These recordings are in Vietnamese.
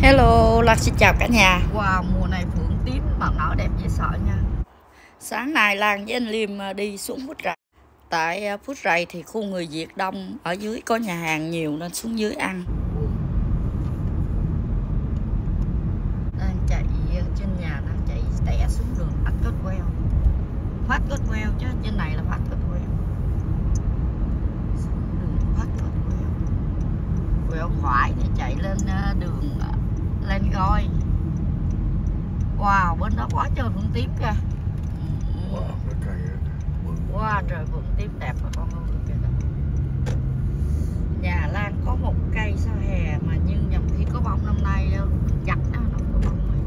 Hello, Lan xin chào cả nhà. Wow, mùa này phượng tím mà nở đẹp dễ sợ nha. Sáng nay Lan với anh Liêm đi xuống Phút Rày. Tại Phút Rày thì khu người Việt đông, ở dưới có nhà hàng nhiều nên xuống dưới ăn. Đang chạy trên nhà, đang chạy tẻ xuống đường Phát Cotwell. Phát Cotwell chứ trên này là Phát Cotwell. Xuống đường Phát Cotwell. Quẹo phải để chạy lên đường lên Goi. Wow, bên đó quá trời phượng tím kìa. Wow, trời phượng tím đẹp mà con ơi. Nhà Lan có một cây sao hè mà nhưng nhầm khi có bông, năm nay chặt đó, nó có bông này.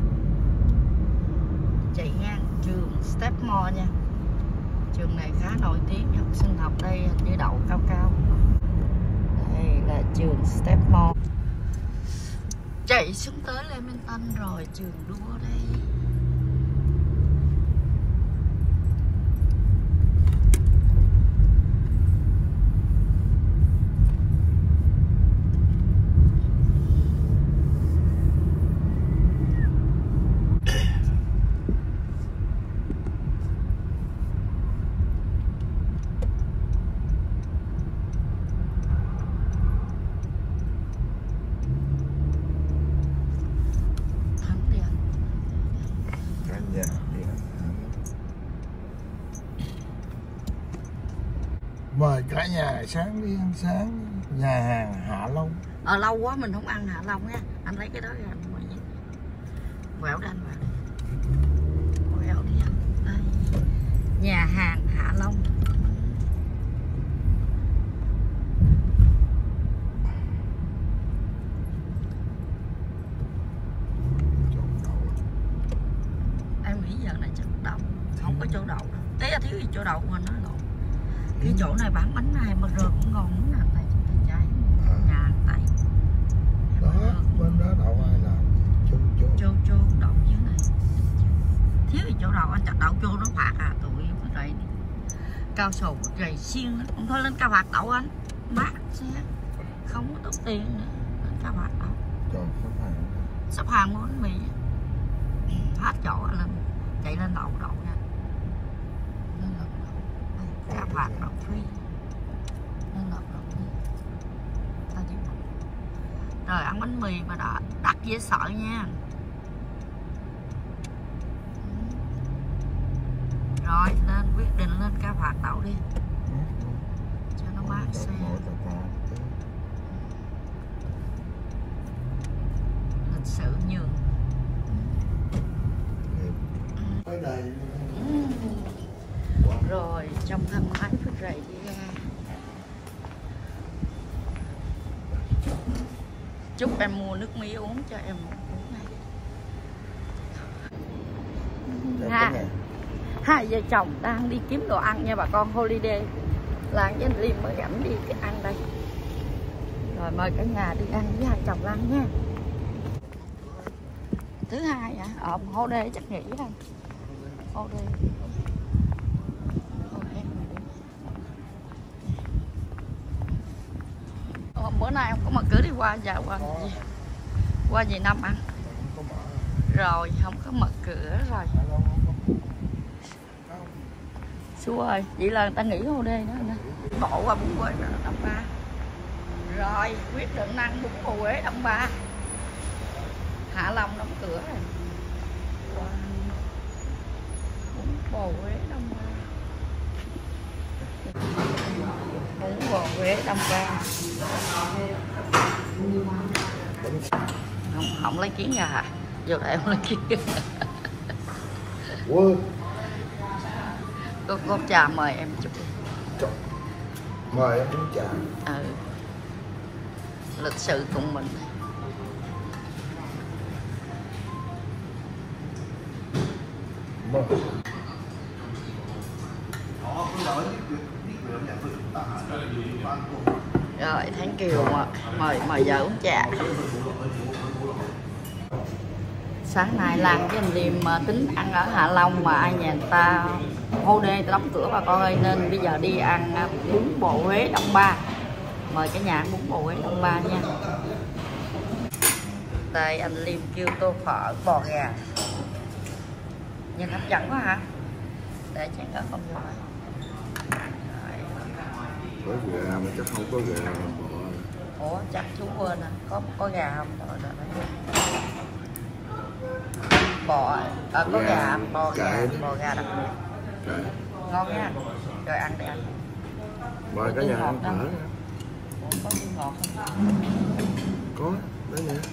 Chạy ngang trường Stepmore nha. Trường này khá nổi tiếng, học sinh học đây như đậu cao cao. Đây là trường Stepmore. Chạy xuống tới Leamington rồi, trường đua đây. Mời cả nhà sáng đi ăn sáng nhà hàng Hạ Long. Lâu quá mình không ăn Hạ Long nha. Anh lấy cái đó ra ngoài vậy. Quẹo đi anh, quẹo đi anh. Đây. Nhà hàng Hạ Long. Em nghĩ giờ này chắc đậu. Không có chỗ đậu đâu. Té thiếu gì chỗ đậu mà nói lộn. Cái chỗ này bán bánh này mà rơ cũng ngon lắm nè, tay trái nhà hàng Tây. Đó, bên đó đậu ai làm? Chô đậu dưới này. Thiếu gì chỗ đậu, anh chặt đậu chô nó phạt à, tụi Phước Rày đi. Cao sầu Phước Rày xiên đó. Không thôi lên Cao Phạt đậu anh. Mát xe. Không có tốn tiền nữa. Lên Cao Phạt đậu. Trời, sắp hàng mua bánh mì. Hết chỗ lên. Chạy lên đậu nha. Cao Phạt đậu free. Nên đậu free. Ta chịu. Rồi ăn bánh mì mà đắt dễ sợ nha. Rồi nên quyết định lên Cao Phạt đậu đi. Cho nó mát xe. Lịch sự nhường. Rồi trong thang máy Phước Rày đi ra. Chúc em mua nước mía uống cho em một uống này. Hai vợ chồng đang đi kiếm đồ ăn nha bà con. Holiday Lan với anh Liêm mới dẫn đi cái ăn đây. Rồi mời cả nhà đi ăn với hai chồng Lan nha. Thứ hai hả? Holiday chắc nghỉ anh. Holiday. Bữa nay không có mở cửa đi qua qua gì năm ăn rồi không có mở cửa rồi. Xua ơi, vậy là người ta nghỉ hô đê nữa nè. Bộ qua bún quế Đông Ba. Rồi quyết định ăn bún bò Huế Đông Ba. Hạ Long đóng cửa rồi. Bún bò Huế Đông Ba. Bún bò Huế Đông Ba. Không lấy kiến gà hả? Vô đây không lấy kiến gà. Có trà mời em chút đi. Mời em uống trà. Lịch sự cùng mình. Rồi Thắng Kiều mời vợ uống trà. Sáng nay Lan với anh Liêm tính ăn ở Hạ Long mà ai nhà người ta hô đê đóng cửa bà con ơi, nên bây giờ đi ăn bún bò Huế Đông Ba. Mời cả nhà ăn bún bò Huế Đông Ba nha. Đây anh Liêm kêu tô phở bò gà. Nhìn hấp dẫn quá hả? Để chén ớt không vô. Có gà mà chắc không có gà mà bò. Ủa chắc chú quên à, có gà không? Rồi. Bò có gà, bò gà đặc biệt. Ngon nha. Rồi ăn đi anh. Mời cả nhà ăn phở. Có cái ngọt không? Có, đấy nè.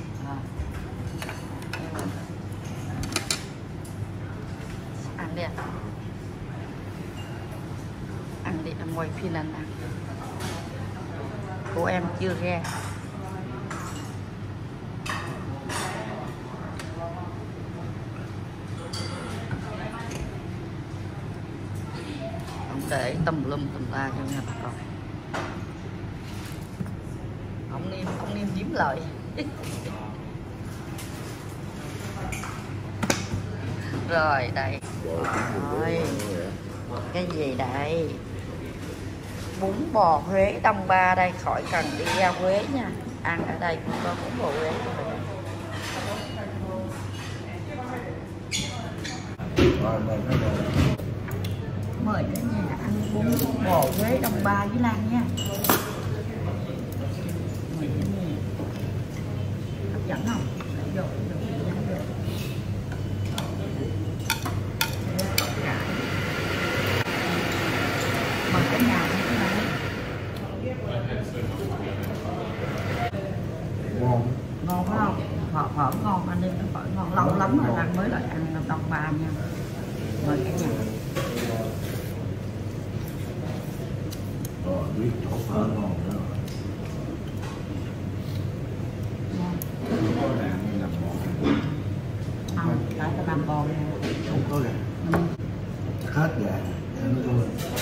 Ăn đi ạ. Ăn đi, ăn quay phim anh ăn. Của em chưa ra. Ông để tùm lum tùm la cho nha bà con. Ông Niêm kiếm lời. Rồi đây. Rồi. Cái gì đây? Bún bò Huế Đông Ba đây, khỏi cần đi ra Huế nha. Ăn ở đây cũng có bún bò Huế. Mời cả nhà ăn bún bò Huế Đông Ba với Lan nha. Mời cả nhà. Hấp dẫn không? Mời cả nhà. Ngon phải không? Phở ngon, anh em phở ngon, lâu lắm rồi anh mới lại ăn Đông Ba nha. Mời cả nhà. Biết chỗ phở ngon đó. Không có gà nên làm bò. Không, tại sao làm bò nè. Không có gà. Chắc hết gà. Nó thôi.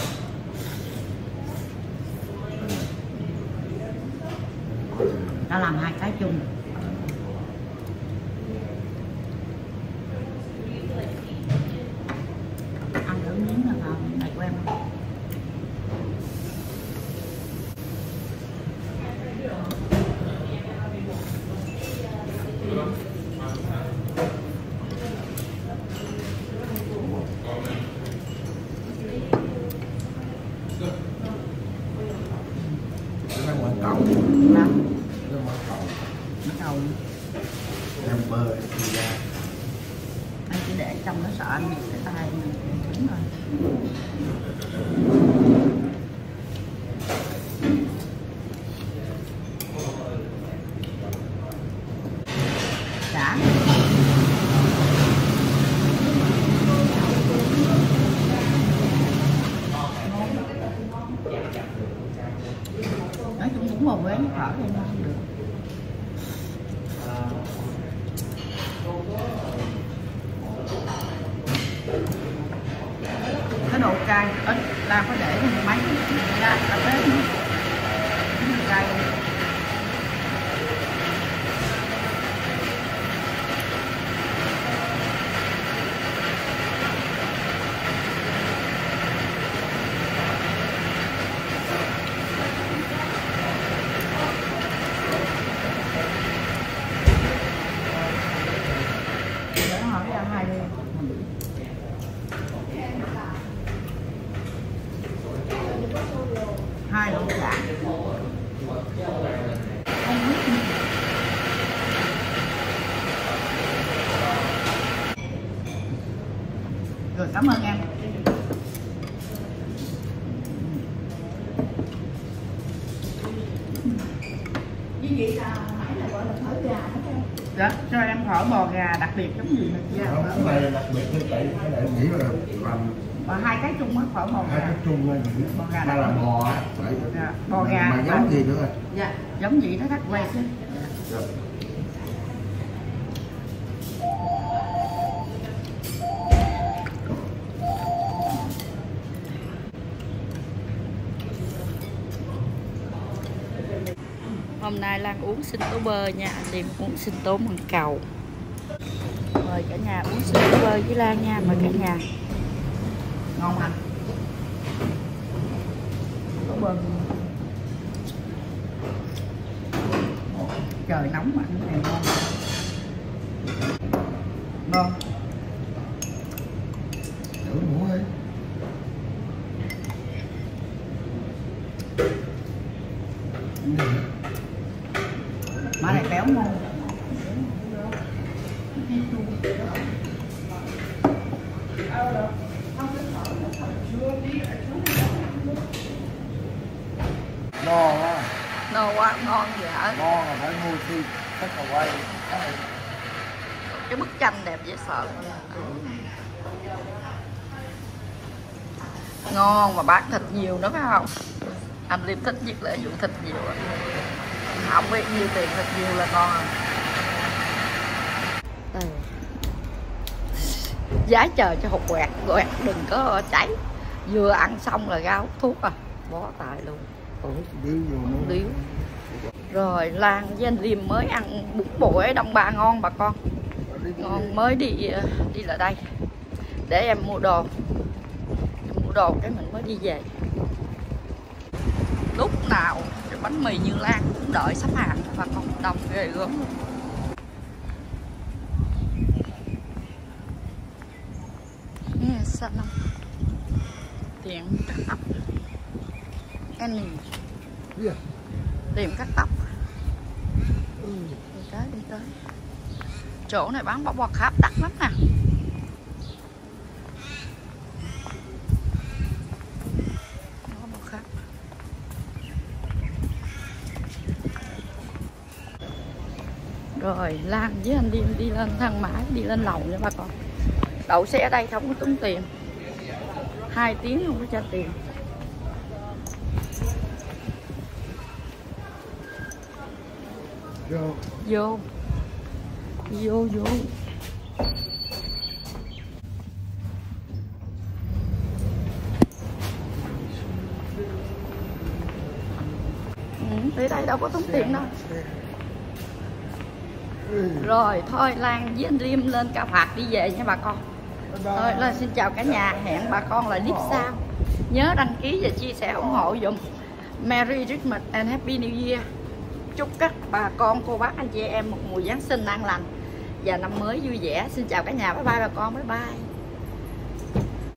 Đã làm hai cái chung. Ăn thử miếng là vào này của em không? Nó ngoài cầu. Lắm. Nó ngoài cầu. Nó cầu. Em bơ đi ra. Anh chỉ để trong nó sợ anh bị cái tay mình cứng rồi. Đã. Nói chung cũng bò Huế phở đây nó không được. Cái độ cay ít là có để mấy ra cà phê nữa. Cay. Để hỏi ra hai đi. Hai lỗ dạ. Rồi cảm ơn em. Dạ, cho em phở bò gà đặc biệt giống gì nè. Cái này đặc biệt như vậy, cái này nghĩ là làm Và hai cái chung á, phở bò hai gà. cái chung này Bò gà hay là bò á. Dạ, bò gà. Mà giống gì nữa? Dạ, giống gì nó thắt quay chứ. Dạ. Hôm nay Lan uống sinh tố bơ nha, anh Liêm uống sinh tố bằng cầu. Mời cả nhà uống sinh tố bơ với Lan nha, mời cả nhà. Ngon anh. Tố bơ. Trời nóng mà cái này ngon. Ngon. Thử muỗng đi. Má này béo ngon. No quá. No quá, ngon dạ. Ngon là phải mua khi tất cả quay. Cái bức tranh đẹp dễ sợ. Ngon mà bán thịt nhiều nữa phải không? Anh Liêm thích nhất là vụ thịt nhiều. Không biết nhiêu tiền thịt nhiều là ngon. Đây. Giá trời cho hột quẹt, quẹt đừng có cháy. Vừa ăn xong là ra hút thuốc à, bó tay luôn. Điếu. Rồi Lan với anh Liêm mới ăn bún bò ở Đông Ba ngon bà con. Ngon, mới đi lại đây để em mua đồ. Mua đồ cái mình mới đi về. Lúc nào cái bánh mì Như Lan cũng đợi sắp hàng bà con, đông ghê gớm luôn. Nghe sao không? Tiệm cắt tóc. Anh tiệm cắt tóc. Đi tới. Chỗ này bán bò kháp đắt lắm nè. Bò kháp. Rồi Lan với anh đi lên thang máy, đi lên lầu nha bà con. Đậu xe ở đây không có tốn tiền. 2 tiếng không có cho tiền. Vô. Tới đây đâu có tốn tiền đâu. Rồi thôi Lan với anh Liêm lên Cao Phạt đi về nha bà con. Thôi lên xin chào cả nhà, hẹn bà con lại clip sau. Nhớ đăng ký và chia sẻ ủng hộ dùm. Merry Christmas and Happy New Year. Chúc các bà con, cô bác, anh chị em một mùa Giáng sinh an lành và năm mới vui vẻ. Xin chào cả nhà, bye bye bà con, bye bye.